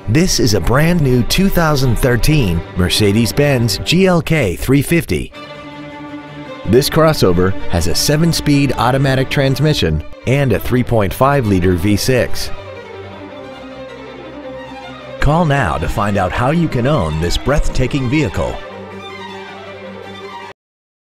This is a brand new 2013 Mercedes-Benz GLK350. This crossover has a 7-speed automatic transmission and a 3.5-liter V6. Call now to find out how you can own this breathtaking vehicle.